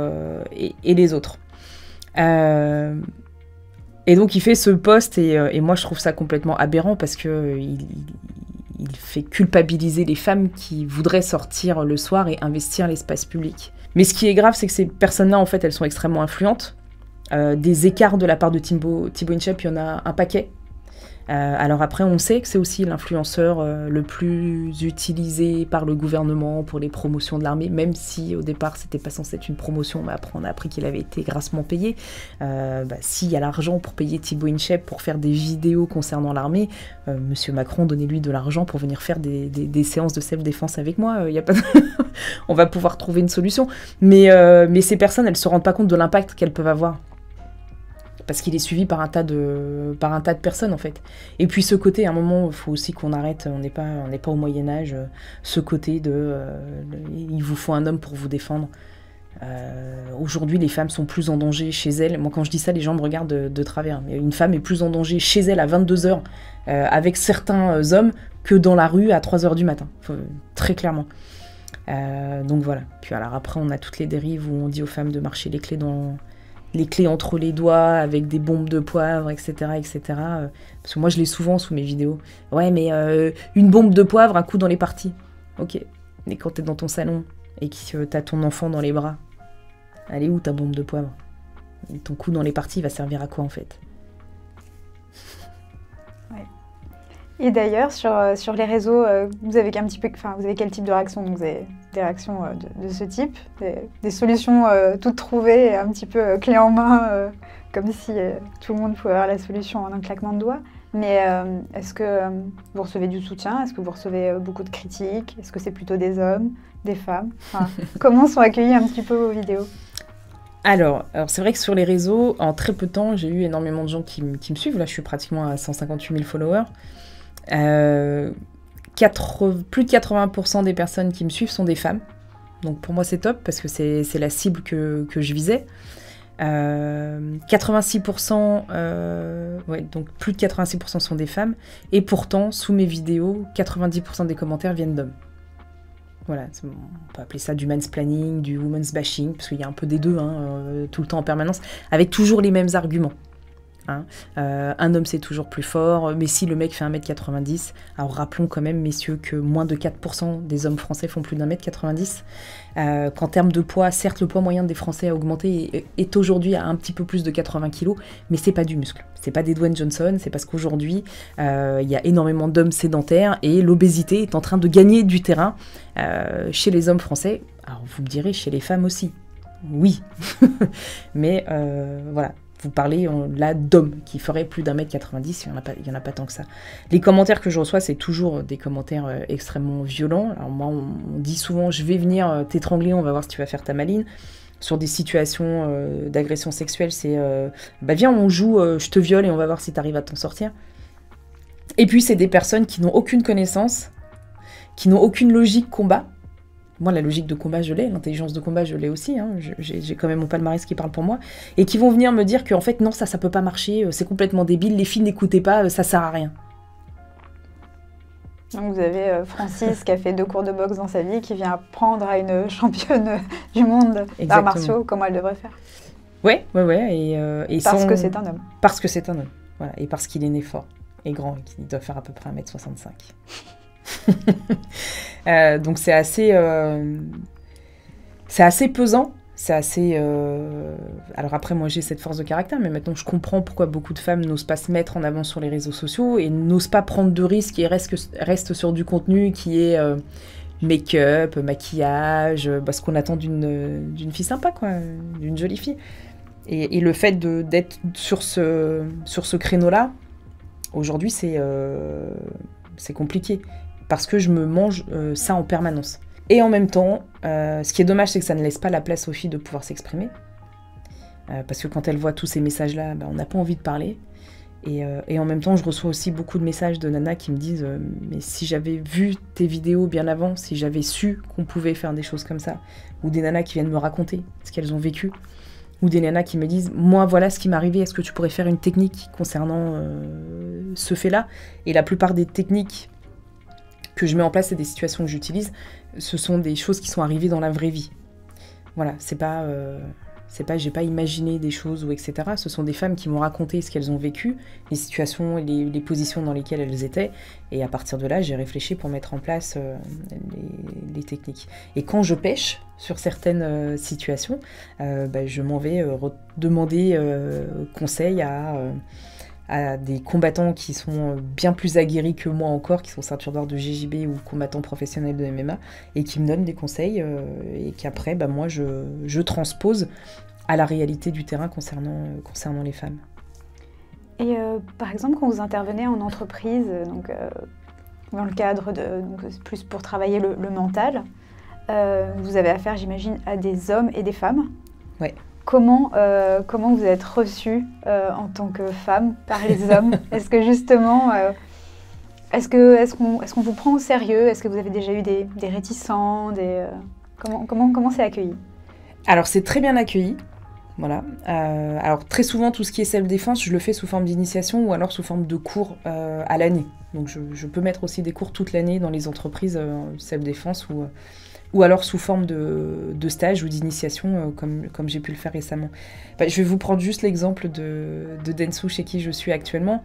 les autres. Et donc, il fait ce post et moi, je trouve ça complètement aberrant parce qu'il fait culpabiliser les femmes qui voudraient sortir le soir et investir l'espace public. Mais ce qui est grave, c'est que ces personnes-là, en fait, elles sont extrêmement influentes. Des écarts de la part de Thibaut Inchep, il y en a un paquet. Alors après, on sait que c'est aussi l'influenceur le plus utilisé par le gouvernement pour les promotions de l'armée, même si au départ, c'était pas censé être une promotion, mais après, on a appris qu'il avait été grassement payé. S'il y a l'argent pour payer Thibaut Inchep pour faire des vidéos concernant l'armée, Monsieur Macron, donnez-lui de l'argent pour venir faire des séances de self-défense avec moi. Y a pas de... On va pouvoir trouver une solution. Mais ces personnes, elles se rendent pas compte de l'impact qu'elles peuvent avoir. Parce qu'il est suivi par un tas de personnes, en fait. Et puis ce côté, à un moment, il faut aussi qu'on arrête, on n'est pas au Moyen-Âge, ce côté de il vous faut un homme pour vous défendre. Aujourd'hui, les femmes sont plus en danger chez elles. Moi, quand je dis ça, les gens me regardent de travers. Mais une femme est plus en danger chez elle à 22h avec certains hommes que dans la rue à 3h du matin. Très clairement. Donc voilà. Puis alors après, on a toutes les dérives où on dit aux femmes de marcher les clés entre les doigts, avec des bombes de poivre, etc. etc. Parce que moi, je l'ai souvent sous mes vidéos. Ouais, mais une bombe de poivre, un coup dans les parties. Ok. Mais quand t'es dans ton salon et que t'as ton enfant dans les bras, elle est où ta bombe de poivre? Et ton coup dans les parties va servir à quoi, en fait? Ouais. Et d'ailleurs, sur les réseaux, vous avez quel type de réaction? Donc, vous avez des réactions de ce type, des solutions toutes trouvées, un petit peu clé en main, comme si tout le monde pouvait avoir la solution en un claquement de doigts. Mais est-ce que vous recevez du soutien? Est-ce que vous recevez beaucoup de critiques? Est-ce que c'est plutôt des hommes, des femmes? Comment sont accueillies un petit peu vos vidéos? Alors c'est vrai que sur les réseaux, en très peu de temps, j'ai eu énormément de gens qui me suivent. Là, je suis pratiquement à 158 000 followers. Plus de 80% des personnes qui me suivent sont des femmes. Donc pour moi c'est top parce que c'est la cible que je visais. 86%, donc plus de 86% sont des femmes. Et pourtant, sous mes vidéos, 90% des commentaires viennent d'hommes. Voilà, on peut appeler ça du mansplaining, du woman's bashing, parce qu'il y a un peu des deux, tout le temps en permanence, avec toujours les mêmes arguments. Un homme c'est toujours plus fort, mais si le mec fait 1m90, alors rappelons quand même messieurs que moins de 4% des hommes français font plus d'1m90, qu'en termes de poids, certes le poids moyen des Français a augmenté et est aujourd'hui à un petit peu plus de 80 kg, mais c'est pas du muscle, c'est pas des Dwayne Johnson, c'est parce qu'aujourd'hui il y a énormément d'hommes sédentaires et l'obésité est en train de gagner du terrain chez les hommes français. Alors vous me direz chez les femmes aussi, oui, mais voilà. Vous parlez là d'hommes qui feraient plus d'1m90, il y en a pas tant que ça. Les commentaires que je reçois, c'est toujours des commentaires extrêmement violents. Alors moi, on dit souvent, je vais venir t'étrangler, on va voir si tu vas faire ta maline. Sur des situations d'agression sexuelle, c'est viens, on joue, je te viole et on va voir si tu arrives à t'en sortir. Et puis, c'est des personnes qui n'ont aucune connaissance, qui n'ont aucune logique combat. Moi, la logique de combat, je l'ai, l'intelligence de combat, je l'ai aussi, j'ai quand même mon palmarès qui parle pour moi, et qui vont venir me dire qu'en fait, non, ça peut pas marcher, c'est complètement débile, les filles n'écoutez pas, ça sert à rien. Donc vous avez Francis qui a fait 2 cours de boxe dans sa vie, qui vient apprendre à une championne du monde d'arts martiaux comment elle devrait faire. Ouais. Et parce que c'est un homme. Parce que c'est un homme, voilà. Et parce qu'il est né fort et grand, et qu'il doit faire à peu près 1m65. Donc c'est assez pesant. C'est assez... Alors après, moi, j'ai cette force de caractère, mais maintenant, je comprends pourquoi beaucoup de femmes n'osent pas se mettre en avant sur les réseaux sociaux et n'osent pas prendre de risques et restent sur du contenu qui est make-up, maquillage, ce qu'on attend d'une fille sympa, quoi, d'une jolie fille. Et le fait d'être sur ce créneau-là, aujourd'hui, c'est compliqué, parce que je me mange ça en permanence. Et en même temps, ce qui est dommage, c'est que ça ne laisse pas la place aux filles de pouvoir s'exprimer. Parce que quand elles voient tous ces messages-là, on n'a pas envie de parler. Et en même temps, je reçois aussi beaucoup de messages de nanas qui me disent mais si j'avais vu tes vidéos bien avant, si j'avais su qu'on pouvait faire des choses comme ça. Ou des nanas qui viennent me raconter ce qu'elles ont vécu. Ou des nanas qui me disent moi, voilà ce qui m'est arrivé, est-ce que tu pourrais faire une technique concernant ce fait-là ? Et la plupart des techniques que je mets en place et des situations que j'utilise, ce sont des choses qui sont arrivées dans la vraie vie. Voilà, c'est pas j'ai pas imaginé des choses ou etc. Ce sont des femmes qui m'ont raconté ce qu'elles ont vécu, les situations et les positions dans lesquelles elles étaient. Et à partir de là, j'ai réfléchi pour mettre en place les techniques. Et quand je pêche sur certaines situations, je m'en vais demander conseil à des combattants qui sont bien plus aguerris que moi encore, qui sont ceinture d'or de GJB ou combattants professionnels de MMA, et qui me donnent des conseils et qu'après, moi, je transpose à la réalité du terrain concernant les femmes. Et par exemple, quand vous intervenez en entreprise, dans le cadre plus pour travailler le mental, vous avez affaire, j'imagine, à des hommes et des femmes. Ouais. Comment vous êtes reçue en tant que femme par les hommes? Est-ce que justement, est-ce qu'on vous prend au sérieux? Est-ce que vous avez déjà eu des réticents? Comment c'est accueilli? Alors c'est très bien accueilli. Voilà. Alors très souvent, tout ce qui est self-défense, je le fais sous forme d'initiation ou alors sous forme de cours à l'année. Donc je peux mettre aussi des cours toute l'année dans les entreprises self-défense ou alors sous forme de stage ou d'initiation, comme j'ai pu le faire récemment. Je vais vous prendre juste l'exemple de Dentsu, chez qui je suis actuellement.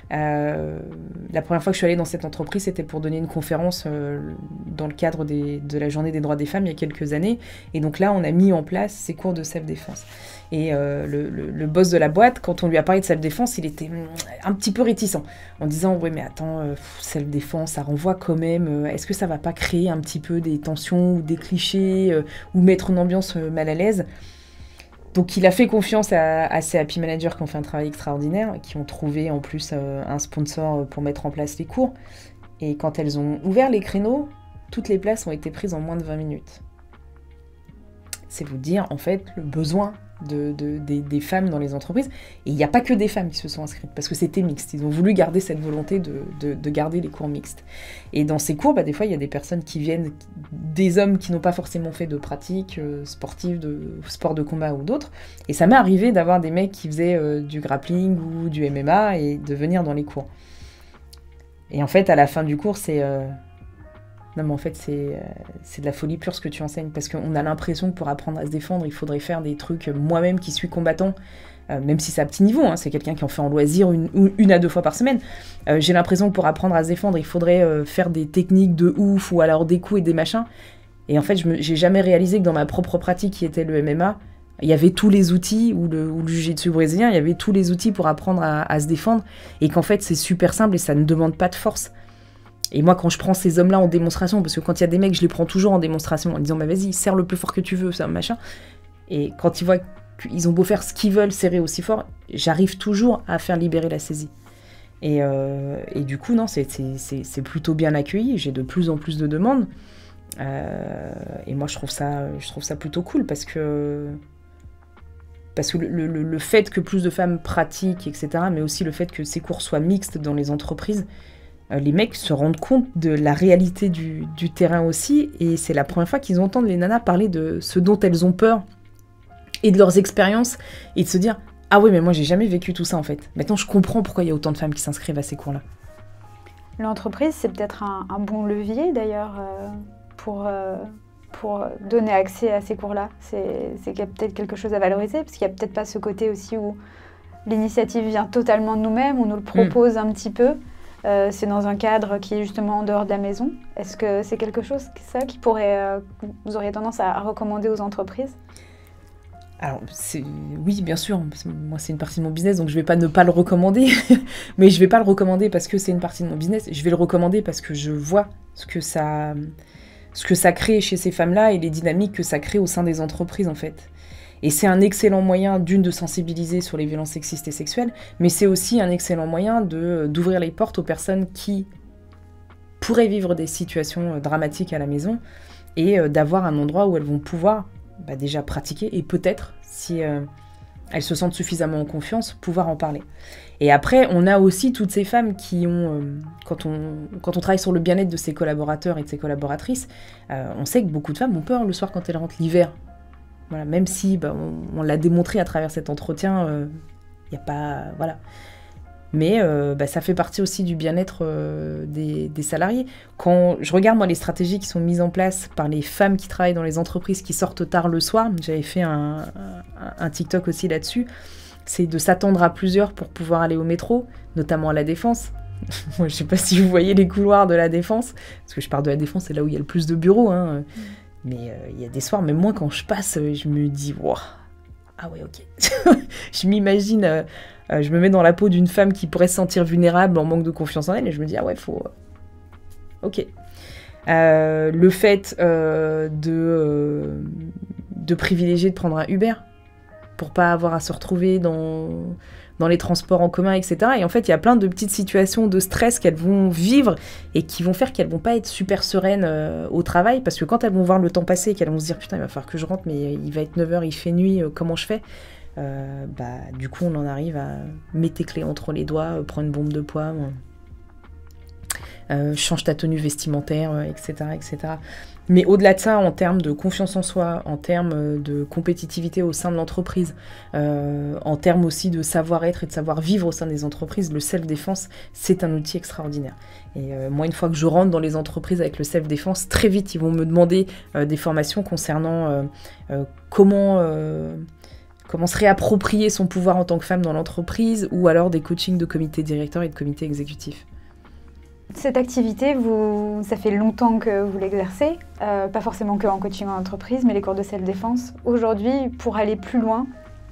La première fois que je suis allée dans cette entreprise, c'était pour donner une conférence dans le cadre de la journée des droits des femmes il y a quelques années. Et donc là, on a mis en place ces cours de self-défense. Et le boss de la boîte, quand on lui a parlé de self-défense, il était un petit peu réticent, en disant « Ouais, mais attends, self-défense, ça renvoie quand même. Est-ce que ça va pas créer un petit peu des tensions ou des clichés ou mettre une ambiance mal à l'aise ?» Donc il a fait confiance à ses happy managers qui ont fait un travail extraordinaire, qui ont trouvé en plus un sponsor pour mettre en place les cours. Et quand elles ont ouvert les créneaux, toutes les places ont été prises en moins de 20 minutes. C'est vous dire en fait le besoin des femmes dans les entreprises. Et il n'y a pas que des femmes qui se sont inscrites, parce que c'était mixte. Ils ont voulu garder cette volonté de garder les cours mixtes. Et dans ces cours, des fois, il y a des personnes qui viennent, des hommes qui n'ont pas forcément fait de pratique sportive, de sport de combat ou d'autres. Et ça m'est arrivé d'avoir des mecs qui faisaient du grappling ou du MMA et de venir dans les cours. Et en fait, à la fin du cours, c'est... Non, mais en fait, c'est de la folie pure ce que tu enseignes, parce qu'on a l'impression que pour apprendre à se défendre, il faudrait faire des trucs, moi-même qui suis combattant, même si c'est à petit niveau, c'est quelqu'un qui en fait en loisir une à deux fois par semaine. J'ai l'impression que pour apprendre à se défendre, il faudrait faire des techniques de ouf, ou alors des coups et des machins. Et en fait, j'ai jamais réalisé que dans ma propre pratique, qui était le MMA, il y avait tous les outils, ou le jiu-jitsu brésilien, il y avait tous les outils pour apprendre à se défendre, et qu'en fait, c'est super simple et ça ne demande pas de force. Et moi, quand je prends ces hommes-là en démonstration, parce que quand il y a des mecs, je les prends toujours en démonstration en disant vas-y, serre le plus fort que tu veux, ça, machin. Et quand ils voient qu'ils ont beau faire ce qu'ils veulent, serrer aussi fort, j'arrive toujours à faire libérer la saisie. Et du coup, non, c'est plutôt bien accueilli. J'ai de plus en plus de demandes. Et moi, je trouve ça plutôt cool, parce que le fait que plus de femmes pratiquent, etc., mais aussi le fait que ces cours soient mixtes dans les entreprises, les mecs se rendent compte de la réalité du terrain aussi, et c'est la première fois qu'ils entendent les nanas parler de ce dont elles ont peur et de leurs expériences, et de se dire « Ah oui, mais moi j'ai jamais vécu tout ça en fait. Maintenant je comprends pourquoi il y a autant de femmes qui s'inscrivent à ces cours-là. » L'entreprise, c'est peut-être un bon levier d'ailleurs pour donner accès à ces cours-là. C'est qu'il y a peut-être quelque chose à valoriser, parce qu'il n'y a peut-être pas ce côté aussi où l'initiative vient totalement de nous-mêmes, on nous le propose un petit peu. C'est dans un cadre qui est justement en dehors de la maison. Est-ce que c'est quelque chose qui pourrait, vous auriez tendance à recommander aux entreprises? Alors, oui, bien sûr. Moi, c'est une partie de mon business, donc je ne vais pas ne pas le recommander. Mais je ne vais pas le recommander parce que c'est une partie de mon business. Je vais le recommander parce que je vois ce que ça crée chez ces femmes-là et les dynamiques que ça crée au sein des entreprises, en fait. Et c'est un excellent moyen, de sensibiliser sur les violences sexistes et sexuelles, mais c'est aussi un excellent moyen d'ouvrir les portes aux personnes qui pourraient vivre des situations dramatiques à la maison et d'avoir un endroit où elles vont pouvoir déjà pratiquer et peut-être, si elles se sentent suffisamment en confiance, pouvoir en parler. Et après, on a aussi toutes ces femmes qui ont, quand on travaille sur le bien-être de ses collaborateurs et de ses collaboratrices, on sait que beaucoup de femmes ont peur le soir quand elles rentrent l'hiver. Voilà, même si on l'a démontré à travers cet entretien, y a pas, voilà. Mais ça fait partie aussi du bien-être des salariés. Quand je regarde moi les stratégies qui sont mises en place par les femmes qui travaillent dans les entreprises qui sortent tard le soir, j'avais fait un TikTok aussi là-dessus, c'est de s'attendre à plusieurs pour pouvoir aller au métro, notamment à la Défense. Moi, je sais pas si vous voyez les couloirs de la Défense, parce que je pars de la Défense, c'est là où il y a le plus de bureaux, hein. Mais il y a des soirs, même moi quand je passe, je me dis, wow, ah ouais, ok. Je m'imagine, je me mets dans la peau d'une femme qui pourrait se sentir vulnérable, en manque de confiance en elle, et je me dis, ah ouais, faut... Ok. Le fait de privilégier de prendre un Uber pour pas avoir à se retrouver dans les transports en commun, etc. Et en fait, il y a plein de petites situations de stress qu'elles vont vivre et qui vont faire qu'elles vont pas être super sereines au travail, parce que quand elles vont voir le temps passer et qu'elles vont se dire « Putain, il va falloir que je rentre, mais il va être 9h, il fait nuit, comment je fais ?» Du coup, on en arrive à mettre tes clés entre les doigts, prendre une bombe de poids, change ta tenue vestimentaire, etc., etc. Mais au-delà de ça, en termes de confiance en soi, en termes de compétitivité au sein de l'entreprise, en termes aussi de savoir-être et de savoir-vivre au sein des entreprises, le self-défense, c'est un outil extraordinaire. Et moi, une fois que je rentre dans les entreprises avec le self-défense, très vite, ils vont me demander des formations concernant comment se réapproprier son pouvoir en tant que femme dans l'entreprise, ou alors des coachings de comité directeur et de comité exécutif. Cette activité, ça fait longtemps que vous l'exercez, pas forcément que en coaching en entreprise, mais les cours de self-défense. Aujourd'hui, pour aller plus loin,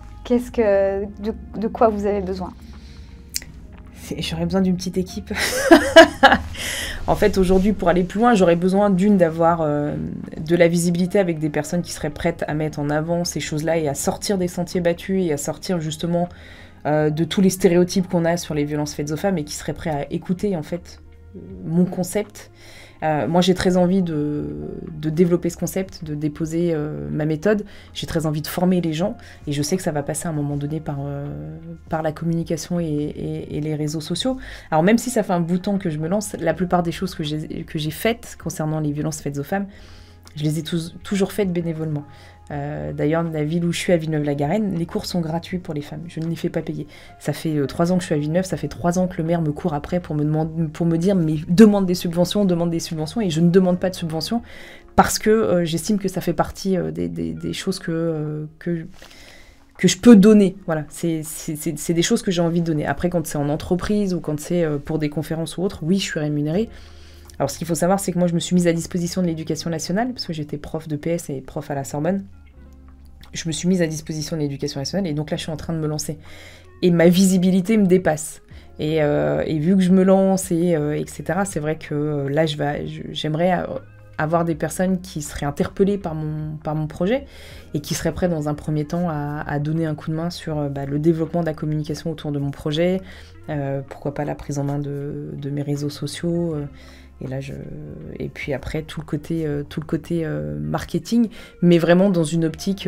de quoi vous avez besoin? J'aurais besoin d'une petite équipe. En fait, aujourd'hui, pour aller plus loin, j'aurais besoin d'avoir de la visibilité avec des personnes qui seraient prêtes à mettre en avant ces choses-là et à sortir des sentiers battus et à sortir justement de tous les stéréotypes qu'on a sur les violences faites aux femmes et qui seraient prêts à écouter, en fait, mon concept. Moi, j'ai très envie de développer ce concept, de déposer ma méthode. J'ai très envie de former les gens et je sais que ça va passer à un moment donné par la communication et les réseaux sociaux. Alors, même si ça fait un bout de temps que je me lance, la plupart des choses que j'ai faites concernant les violences faites aux femmes, je les ai toujours faites bénévolement. D'ailleurs, dans la ville où je suis, à Villeneuve-la-Garenne, les cours sont gratuits pour les femmes. Je ne les fais pas payer. Ça fait 3 ans que je suis à Villeneuve, ça fait 3 ans que le maire me court après pour me dire « mais demande des subventions », et je ne demande pas de subventions parce que j'estime que ça fait partie des choses que je peux donner. Voilà, c'est des choses que j'ai envie de donner. Après, quand c'est en entreprise ou quand c'est pour des conférences ou autres, oui, je suis rémunérée. Alors, ce qu'il faut savoir, c'est que moi, je me suis mise à disposition de l'éducation nationale, parce que j'étais prof de PS et prof à la Sorbonne. Je me suis mise à disposition de l'éducation nationale, et donc là, je suis en train de me lancer. Et ma visibilité me dépasse. Et vu que je me lance, etc., c'est vrai que là, j'aimerais avoir des personnes qui seraient interpellées par mon projet et qui seraient prêtes, dans un premier temps, à donner un coup de main sur le développement de la communication autour de mon projet, pourquoi pas la prise en main de mes réseaux sociaux, et puis après, tout le côté marketing, mais vraiment dans une optique,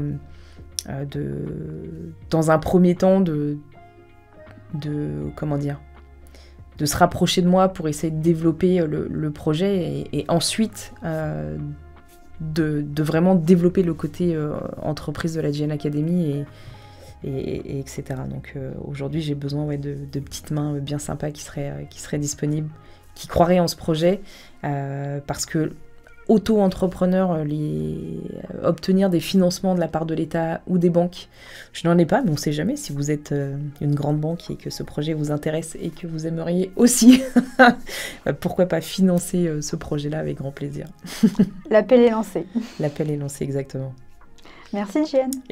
dans un premier temps, de se rapprocher de moi pour essayer de développer le projet et ensuite de vraiment développer le côté entreprise de la GN Academy et etc. Donc aujourd'hui, j'ai besoin de petites mains bien sympas qui seraient disponibles, qui croiraient en ce projet, parce que auto-entrepreneur, obtenir des financements de la part de l'État ou des banques, je n'en ai pas, mais on ne sait jamais si vous êtes une grande banque et que ce projet vous intéresse et que vous aimeriez aussi, pourquoi pas financer ce projet-là avec grand plaisir. L'appel est lancé. L'appel est lancé, exactement. Merci Jeanne.